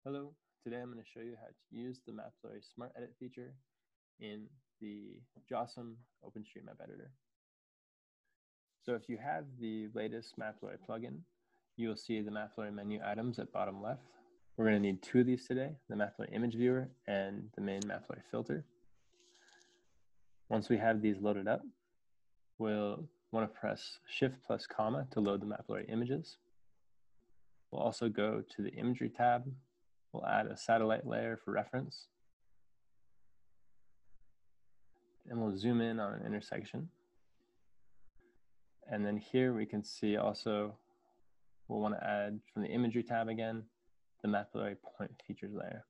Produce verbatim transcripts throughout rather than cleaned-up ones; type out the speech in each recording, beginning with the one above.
Hello, today I'm going to show you how to use the Mapillary Smart Edit feature in the J O S M OpenStreetMap editor. So if you have the latest Mapillary plugin, you will see the Mapillary menu items at bottom left. We're going to need two of these today, the Mapillary image viewer and the main Mapillary filter. Once we have these loaded up, we'll want to press Shift plus comma to load the Mapillary images. We'll also go to the imagery tab. We'll add a satellite layer for reference. And we'll zoom in on an intersection. And then here we can see also, we'll want to add from the imagery tab again, the Mapillary point features layer.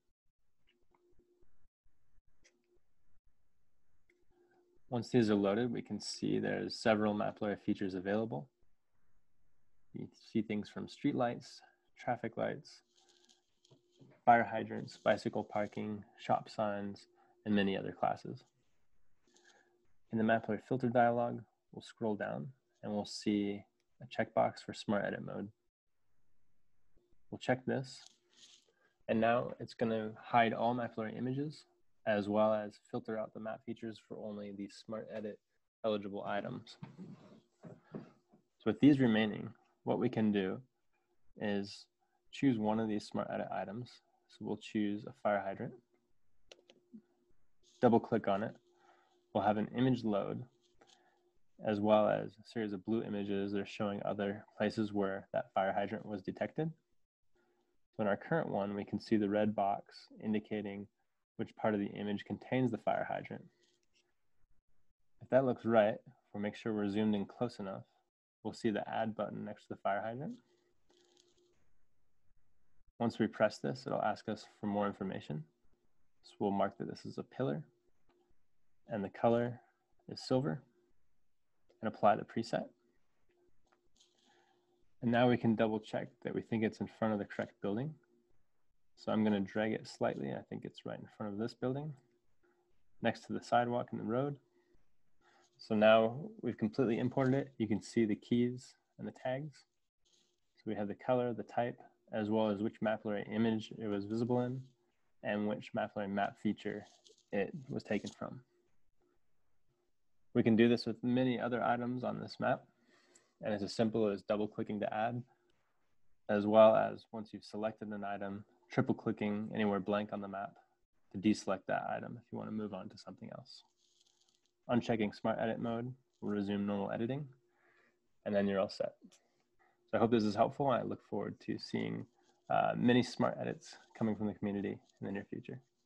Once these are loaded, we can see there's several Mapillary features available. You see things from street lights, traffic lights, fire hydrants, bicycle parking, shop signs, and many other classes. In the Mapillary filter dialog, we'll scroll down and we'll see a checkbox for Smart Edit mode. We'll check this, and now it's going to hide all Mapillary images, as well as filter out the map features for only the Smart Edit eligible items. So with these remaining, what we can do is choose one of these Smart Edit items. So we'll choose a fire hydrant, double click on it. We'll have an image load, as well as a series of blue images that are showing other places where that fire hydrant was detected. So in our current one, we can see the red box indicating which part of the image contains the fire hydrant. If that looks right, we'll make sure we're zoomed in close enough. We'll see the add button next to the fire hydrant. Once we press this, it'll ask us for more information. So we'll mark that this is a pillar, and the color is silver, and apply the preset. And now we can double check that we think it's in front of the correct building. So I'm going to drag it slightly. I think it's right in front of this building, next to the sidewalk and the road. So now we've completely imported it. You can see the keys and the tags. So we have the color, the type, as well as which Mapillary image it was visible in, and which Mapillary map feature it was taken from. We can do this with many other items on this map, and it's as simple as double clicking to add, as well as once you've selected an item, triple clicking anywhere blank on the map to deselect that item if you want to move on to something else. Unchecking Smart Edit mode will resume normal editing, and then you're all set. So I hope this is helpful, and I look forward to seeing uh, many smart edits coming from the community in the near future.